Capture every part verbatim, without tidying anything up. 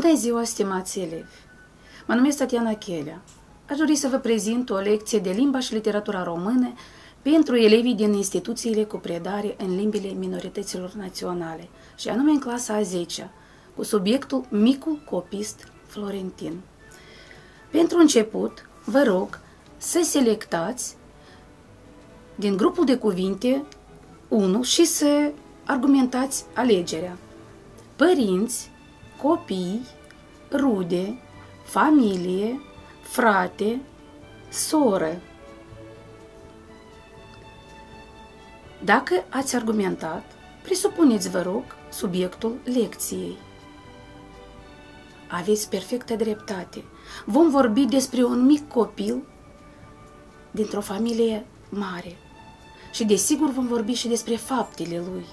Bună ziua, stimați elevi! Mă numesc Tatiana Chelea. Aș dori să vă prezint o lecție de limba și literatura română pentru elevii din instituțiile cu predare în limbile minorităților naționale, și anume în clasa a zecea, cu subiectul Micul copist florentin. Pentru început, vă rog să selectați din grupul de cuvinte unu și să argumentați alegerea. Părinți, copii, rude, familie, frate, soră. Dacă ați argumentat, presupuneți, vă rog, subiectul lecției. Aveți perfectă dreptate. Vom vorbi despre un mic copil dintr-o familie mare și desigur vom vorbi și despre faptele lui.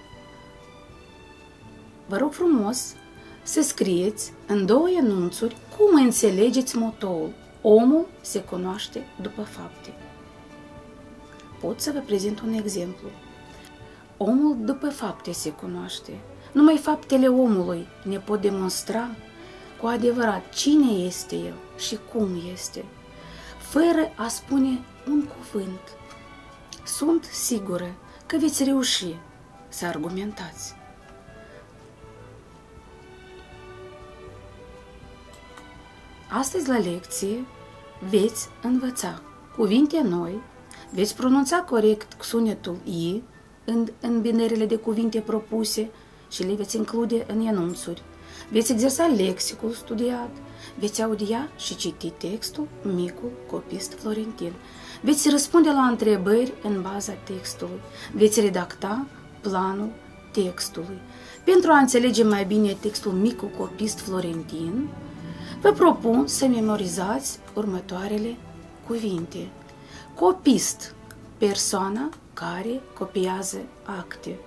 Vă rog frumos să scrieți în două enunțuri cum înțelegeți motoul. Omul se cunoaște după fapte. Pot să vă prezint un exemplu. Omul după fapte se cunoaște. Numai faptele omului ne pot demonstra cu adevărat cine este el și cum este, fără a spune un cuvânt. Sunt sigură că veți reuși să argumentați. Astăzi la lecție veți învăța cuvinte noi, veți pronunța corect sunetul I în îmbinările de cuvinte propuse și le veți include în enunțuri. Veți exersa lexicul studiat, veți audia și citi textul Micul copist florentin. Veți răspunde la întrebări în baza textului. Veți redacta planul textului. Pentru a înțelege mai bine textul Micul copist florentin, vă propun să memorizați următoarele cuvinte. Copist, persoana care copiază acte.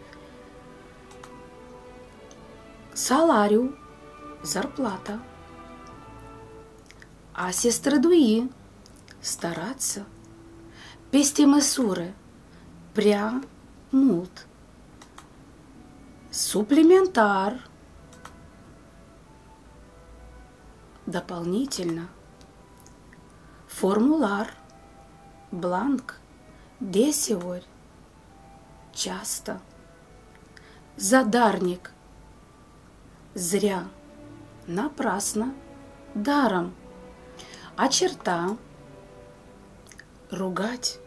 Salariu, zarplata. A se strădui, starață. Peste măsură, prea mult. Suplimentar, дополнительно. Formular, blank, deseori, часто. Задарник, зря, напрасно, даром. A certa, rugați.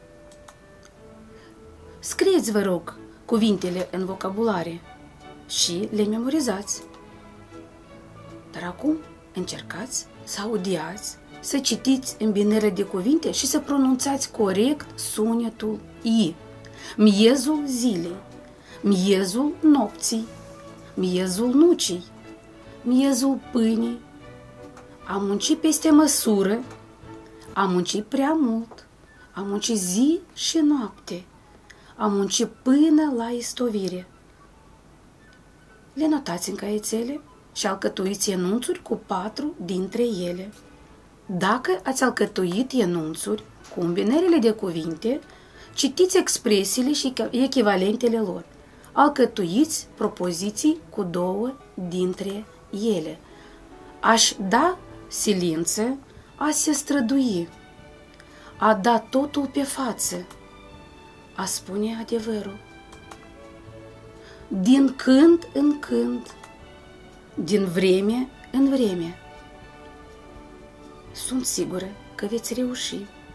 Scrieți, vă rog, cuvintele în vocabulare și le memorizați. Dar acum încercați să audiați, să citiți îmbinările de cuvinte și să pronunțați corect sunetul I. Miezul zilei, miezul nopții, miezul nucii, miezul pâinii. A munci peste măsură, a munci prea mult, a munci zi și noapte, a munci până la istovire. Le notați în caiețele și alcătuiți enunțuri cu patru dintre ele. Dacă ați alcătuit enunțuri cu îmbinările de cuvinte, citiți expresiile și echivalentele lor. Alcătuiți propoziții cu două dintre ele. Aș da silință, a se strădui, a da totul pe față, a spune adevărul. Din când în când, din vreme în vreme. Sunt sigură că veți reuși.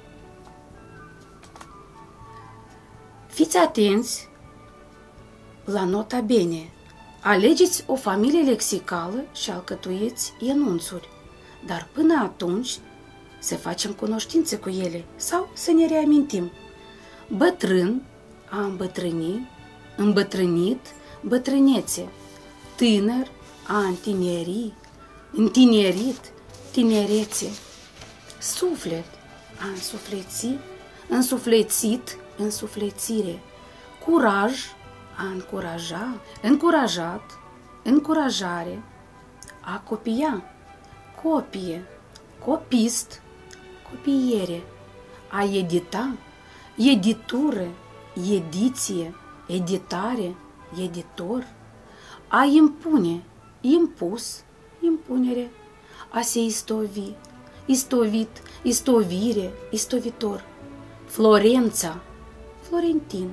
Fiți atenți la nota bene. Alegeți o familie lexicală și alcătuiți enunțuri. Dar până atunci să facem cunoștință cu ele sau să ne reamintim. Bătrân, a îmbătrâni, îmbătrânit, bătrânețe. Tânăr, a întineri, întinerit, tinerețe. Suflet, a însufleți, însuflețit, însuflețire. Curaj, a încuraja, încurajat, încurajare. A copia, copie, copist, copiere. A edita, editură, ediție, editare, editor. A impune, impus, impunere, a se istovi, istovit, istovire, istovitor. Florența, Florentin.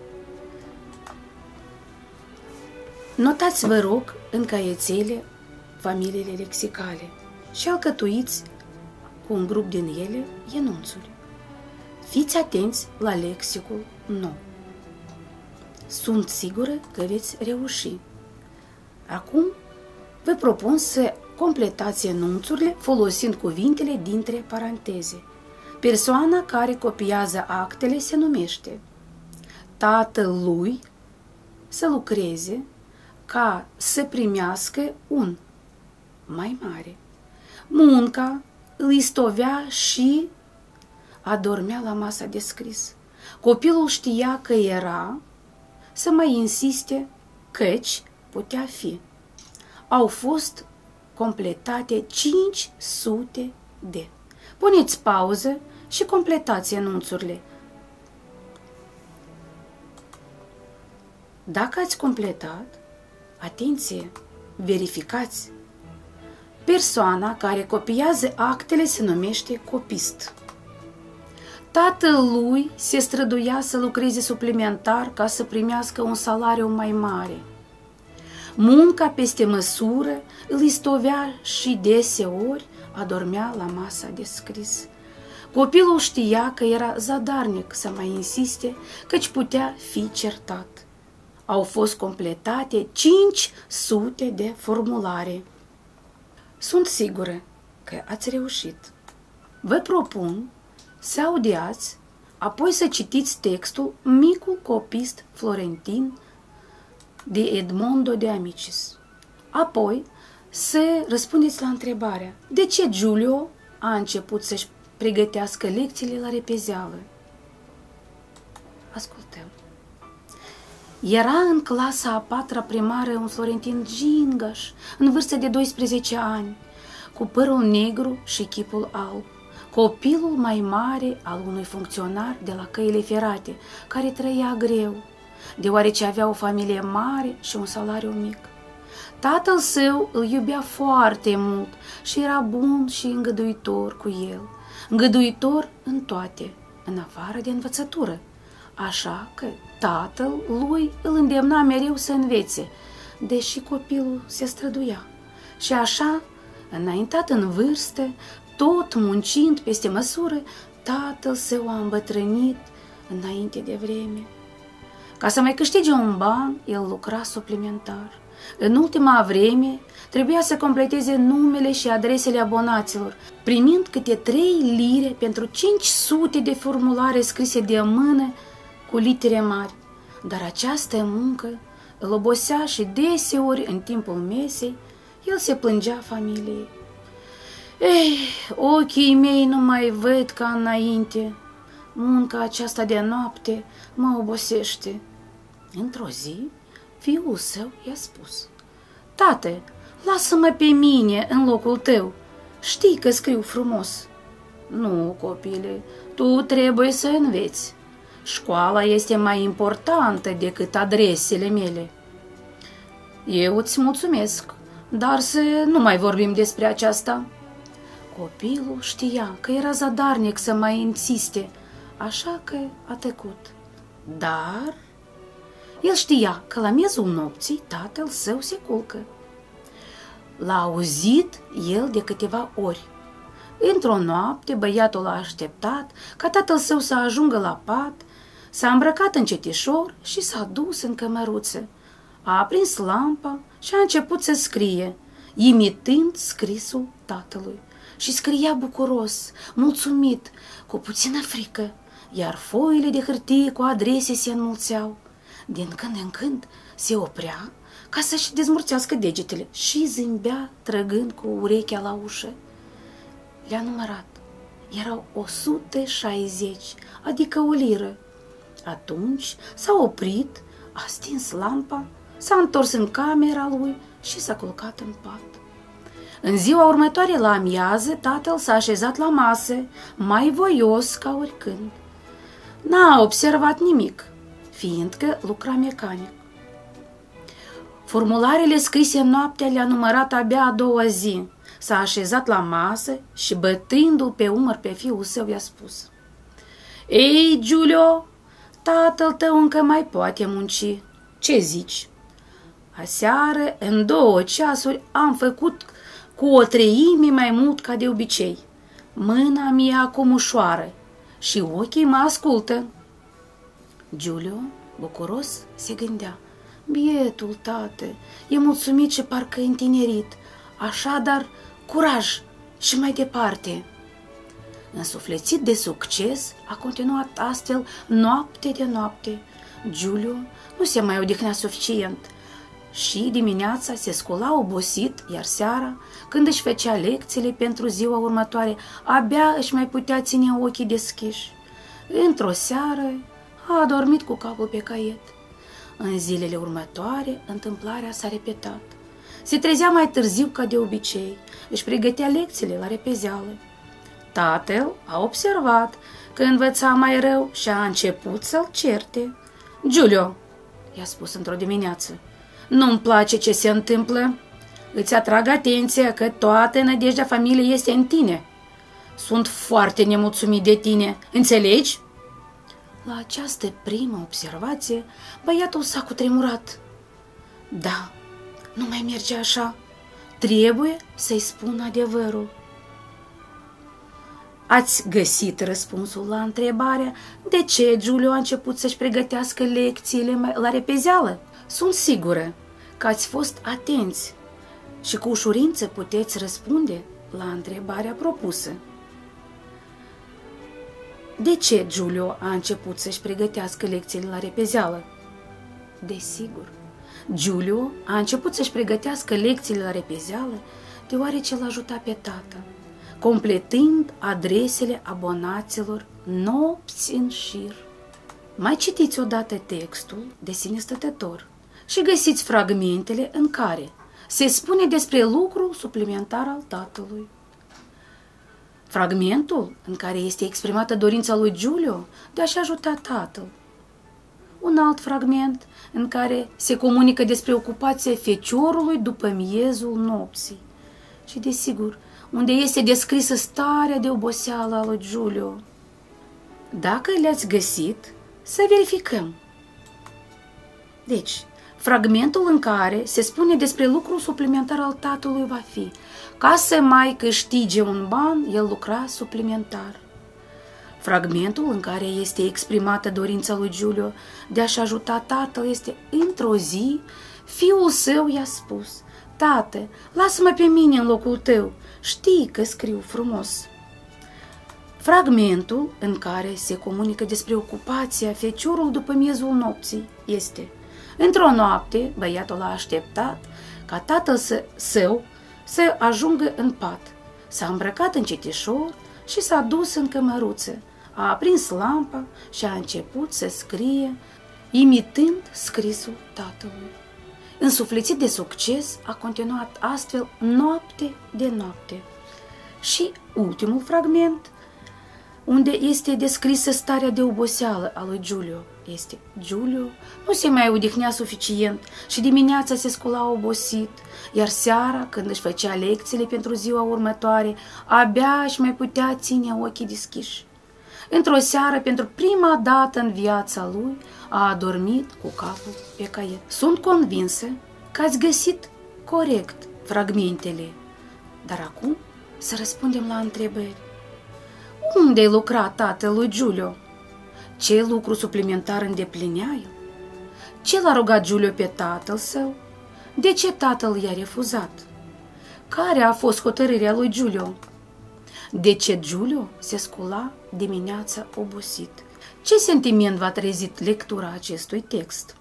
Notați, vă rog, în caiețele familiile lexicale și alcătuiți cu un grup din ele enunțuri. Fiți atenți la lexicul nou. Sunt sigură că veți reuși. Acum vă propun să completați enunțurile folosind cuvintele dintre paranteze. Persoana care copiază actele se numește tatălui să lucreze ca să primească un mai mare. Munca îl istovea și adormea la masa de scris. Copilul știa că era să mai insiste căci putea fi. Au fost completate cinci sute de. Puneți pauză și completați enunțurile. Dacă ați completat, atenție, verificați. Persoana care copiază actele se numește copist. Tatălui se străduia să lucreze suplimentar ca să primească un salariu mai mare. Munca peste măsură îl istovea și deseori adormea la masa de scris. Copilul știa că era zadarnic să mai insiste, căci putea fi certat. Au fost completate cinci sute de formulare. Sunt sigură că ați reușit. Vă propun să audiați, apoi să citiți textul Micul copist florentin de Edmondo de Amicis. Apoi să răspundeți la întrebarea: de ce Giulio a început să-și pregătească lecțiile la repezeală? Ascultăm. Era în clasa a patra primară un florentin gingaș, în vârstă de doisprezece ani, cu părul negru și chipul alb, copilul mai mare al unui funcționar de la căile ferate, care trăia greu, deoarece avea o familie mare și un salariu mic. Tatăl său îl iubea foarte mult și era bun și îngăduitor cu el, îngăduitor în toate, în afară de învățătură, așa că tatăl lui îl îndemna mereu să învețe, deși copilul se străduia. Și așa, înaintat în vârstă, tot muncind peste măsură, tatăl său a îmbătrânit înainte de vreme. Ca să mai câștige un ban, el lucra suplimentar. În ultima vreme, trebuia să completeze numele și adresele abonaților, primind câte trei lire pentru cinci sute de formulare scrise de mână cu litere mari. Dar această muncă îl obosea și deseori, în timpul mesei, el se plângea familiei. Ei, ochii mei nu mai văd ca înainte. Munca aceasta de noapte mă obosește. Într-o zi, fiul său i-a spus: Tată, lasă-mă pe mine în locul tău. Știi că scriu frumos. Nu, copile, tu trebuie să înveți. Școala este mai importantă decât adresele mele. Eu îți mulțumesc, dar să nu mai vorbim despre aceasta. Copilul știa că era zadarnic să mai insiste, așa că a tăcut. Dar el știa că la miezul nopții tatăl său se culcă. L-a auzit el de câteva ori. Într-o noapte, băiatul a așteptat ca tatăl său să ajungă la pat, s-a îmbrăcat încetișor și s-a dus în cămăruță. A aprins lampa și a început să scrie, imitând scrisul tatălui. Și scria bucuros, mulțumit, cu puțină frică, iar foile de hârtie cu adrese se înmulțeau. Din când în când se oprea ca să-și dezmurțească degetele și zâmbea trăgând cu urechea la ușă. Le-a numărat. Erau o sută șaizeci, adică o liră. Atunci s-a oprit, a stins lampa, s-a întors în camera lui și s-a culcat în pat. În ziua următoare, la amiază, tatăl s-a așezat la masă, mai voios ca oricând. N-a observat nimic, fiindcă lucra mecanic. Formularele scrise noaptea le-a numărat abia a doua zi. S-a așezat la masă și, bătându-l pe umăr pe fiul său, i-a spus: „Ei, Giulio, tatăl tău încă mai poate munci. Ce zici? Aseară, în două ceasuri, am făcut cu o treime mai mult ca de obicei. Mâna mea acum ușoară și ochii mă ascultă.” Giulio, bucuros, se gândea: „Bietul tată, e mulțumit și parcă întinerit. Așadar, curaj și mai departe.” Însuflețit de succes, a continuat astfel noapte de noapte. Giulio nu se mai odihnea suficient și dimineața se scula obosit, iar seara, când își făcea lecțiile pentru ziua următoare, abia își mai putea ține ochii deschiși. Într-o seară a adormit cu capul pe caiet. În zilele următoare, întâmplarea s-a repetat. Se trezea mai târziu ca de obicei, își pregătea lecțiile la repezeală. Tatăl a observat că învăța mai rău și a început să-l certe. „Giulio,” i-a spus într-o dimineață, „nu-mi place ce se întâmplă. Îți atrag atenția că toată nădejdea familiei este în tine. Sunt foarte nemulțumit de tine, înțelegi?” La această primă observație, băiatul s-a cutremurat. Da, nu mai merge așa. Trebuie să-i spun adevărul. Ați găsit răspunsul la întrebarea de ce Giulio a început să-și pregătească lecțiile la repezeală? Sunt sigură că ați fost atenți și cu ușurință puteți răspunde la întrebarea propusă. De ce Giulio a început să-și pregătească lecțiile la repezeală? Desigur, Giulio a început să-și pregătească lecțiile la repezeală deoarece l-a ajutat pe tată, completând adresele abonaților nopți în șir. Mai citiți odată textul de sine stătător și găsiți fragmentele în care se spune despre lucru suplimentar al tatălui. Fragmentul în care este exprimată dorința lui Giulio de a-și ajuta tatăl. Un alt fragment în care se comunică despre ocupația feciorului după miezul nopții. Și, desigur, unde este descrisă starea de oboseală a lui Giulio. Dacă le-ați găsit, să verificăm. Deci, fragmentul în care se spune despre lucrul suplimentar al tatălui va fi: ca să mai câștige un ban, el lucra suplimentar. Fragmentul în care este exprimată dorința lui Giulio de a-și ajuta tatăl este: într-o zi, fiul său i-a spus: „Tată, lasă-mă pe mine în locul tău, știi că scriu frumos.” Fragmentul în care se comunică despre ocupația feciorului după miezul nopții este: într-o noapte, băiatul a așteptat ca tatăl său să ajungă în pat. S-a îmbrăcat încetișor și s-a dus în cămăruță. A aprins lampa și a început să scrie, imitând scrisul tatălui. Însuflețit de succes, a continuat astfel noapte de noapte. Și ultimul fragment, unde este descrisă starea de oboseală a lui Giulio, este: Giulio nu se mai odihnea suficient și dimineața se scula obosit, iar seara, când își făcea lecțiile pentru ziua următoare, abia își mai putea ține ochii deschiși. Într-o seară, pentru prima dată în viața lui, a adormit cu capul pe caiet. Sunt convinsă că ați găsit corect fragmentele, dar acum să răspundem la întrebări. Unde lucra tatălui Giulio? Ce lucru suplimentar îndeplinea el? Ce l-a rugat Giulio pe tatăl său? De ce tatăl i-a refuzat? Care a fost hotărârea lui Giulio? De ce Giulio se scula dimineața obosit? Ce sentiment v-a trezit lectura acestui text?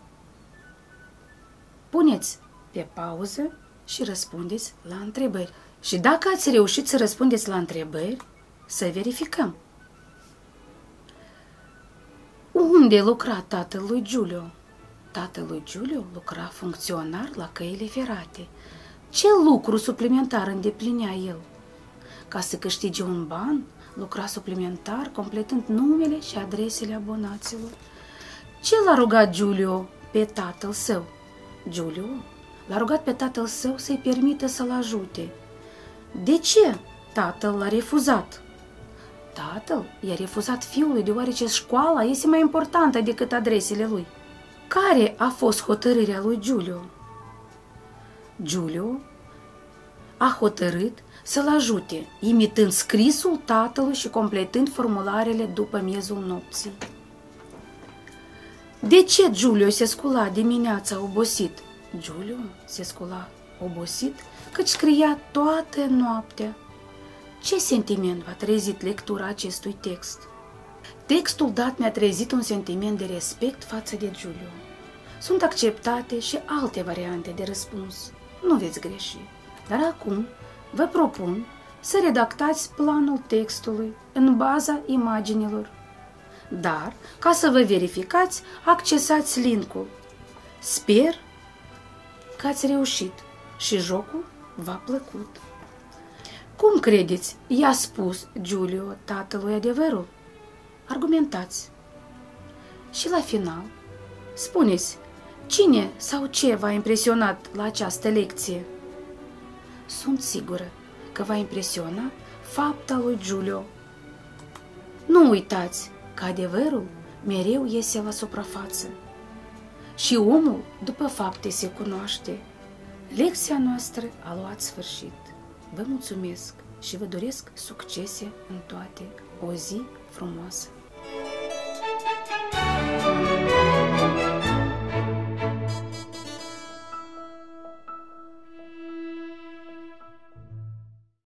Puneți pe pauză și răspundeți la întrebări. Și dacă ați reușit să răspundeți la întrebări, să verificăm. Unde lucra tatăl lui Giulio? Tatăl lui Giulio lucra funcționar la căile ferate. Ce lucru suplimentar îndeplinea el? Ca să câștige un ban, lucra suplimentar, completând numele și adresele abonaților. Ce l-a rugat Giulio pe tatăl său? Giulio l-a rugat pe tatăl său să-i permită să-l ajute. De ce tatăl l-a refuzat? Tatăl i-a refuzat fiului deoarece școala este mai importantă decât adresele lui. Care a fost hotărârea lui Giulio? Giulio a hotărât să-l ajute, imitând scrisul tatălui și completând formularele după miezul nopții. De ce Giulio se scula dimineața obosit? Giulio se scula obosit căci scria toată noaptea. Ce sentiment v-a trezit lectura acestui text? Textul dat mi-a trezit un sentiment de respect față de Giulio. Sunt acceptate și alte variante de răspuns. Nu veți greși. Dar acum vă propun să redactați planul textului în baza imaginilor. Dar, ca să vă verificați, accesați link-ul. Sper că ați reușit și jocul v-a plăcut. Cum credeți, i-a spus Giulio tatălui adevărul? Argumentați. Și la final, spuneți, cine sau ce v-a impresionat la această lecție? Sunt sigură că v-a impresionat fapta lui Giulio. Nu uitați că adevărul mereu iese la suprafață și omul după fapte se cunoaște. Lecția noastră a luat sfârșit. Vă mulțumesc și vă doresc succese în toate. O zi frumoasă!